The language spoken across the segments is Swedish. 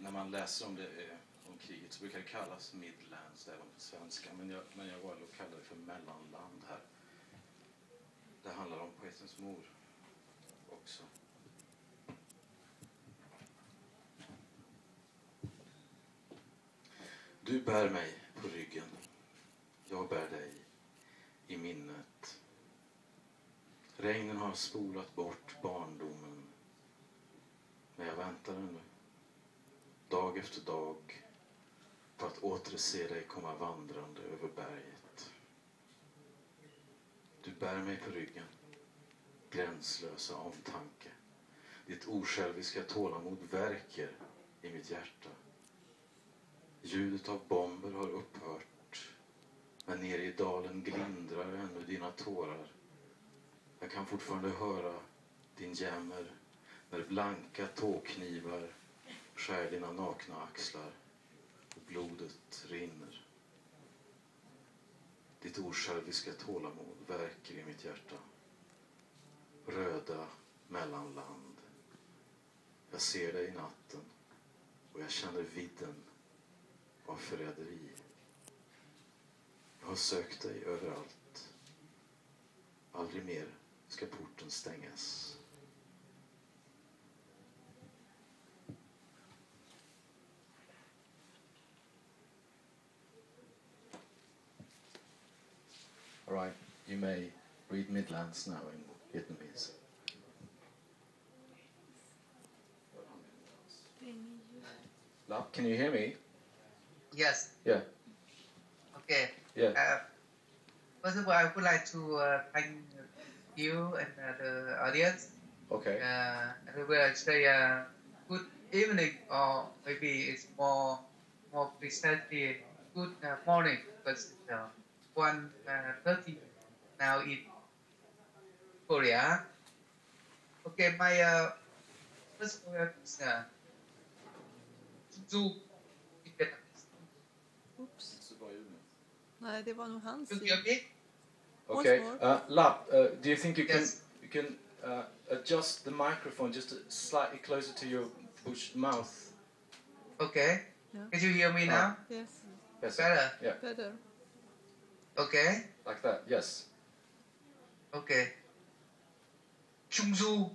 när man läser om det om kriget så brukar det kallas Midlands även på svenska, men jag valde att kalla det för mellanland här. Det handlar om poetens mor också. Du bär mig på ryggen, jag bär dig i minnet. Regnen har spolat bort barndomen, men jag väntar ännu, dag efter dag, på att åter se dig komma vandrande över berget. Du bär mig på ryggen, gränslösa omtanke. Ditt osjälviska tålamod verkar i mitt hjärta. Ljudet av bomber har upphört, men nere i dalen glindrar ännu dina tårar. Jag kan fortfarande höra din jämmer när blanka tåknivar skär dina nakna axlar och blodet rinner. Ditt osjälviska tålamod verkar i mitt hjärta. Röda mellanland. Jag ser dig i natten och jag känner vidden av förräderi. Jag har sökt dig överallt. Aldrig mer ska porten stängas. All right, you may read Midlands now in Vietnamese. Lap, can you hear me? Yes. Yeah. Okay. Yeah. First of all, I would like to thank you and the audience. Okay. I would like to say good evening, or maybe it's more precisely good morning, because it's 1:30 now in Korea. Okay, my first word is Trung Du in Vietnamese. Oops. Nej, det var nog hans. You hear me? Okay. Lap, do you think you Yes. can adjust the microphone just slightly closer to your mouth? Okay. Yeah. Can you hear me now? Yes. Yes. Better. Yeah. Better. Okay. Like that. Yes. Okay. Trung Du.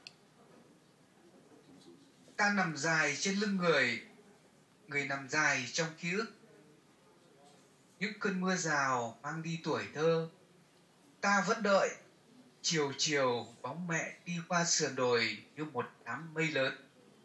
Ta nằm dài trên lưng người, người nằm dài trong ký ức. Những cơn mưa rào mang đi tuổi thơ. Ta vẫn đợi, chiều chiều bóng mẹ đi qua sườn đồi như một đám mây lớn.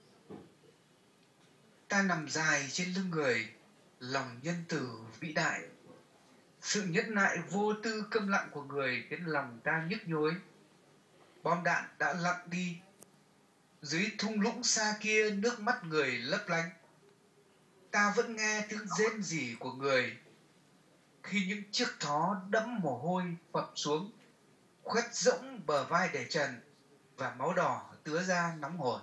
Ta nằm dài trên lưng người, lòng nhân từ vĩ đại. Sự nhẫn nại vô tư câm lặng của người khiến lòng ta nhức nhối. Bom đạn đã lặn đi. Dưới thung lũng xa kia nước mắt người lấp lánh. Ta vẫn nghe tiếng rên rỉ của người khi những chiếc thó đẫm mồ hôi phập xuống, khoét rỗng bờ vai để trần và máu đỏ tứa ra nóng hổi.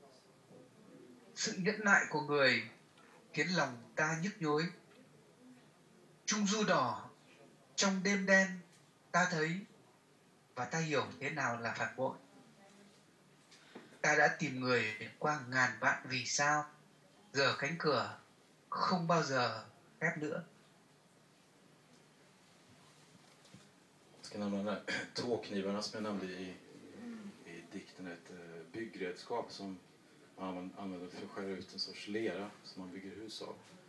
Sự nhẫn nại của người khiến lòng ta nhức nhối. Trung Du đỏ, trong đêm đen ta thấy và ta hiểu thế nào là phản bội. Ta đã tìm người qua ngàn vạn vì sao, giờ cánh cửa không bao giờ khép nữa. Jag ska nämna de här tåknivarna som jag nämnde i dikten. Ett byggredskap som man använder för att skära ut en sorts lera som man bygger hus av.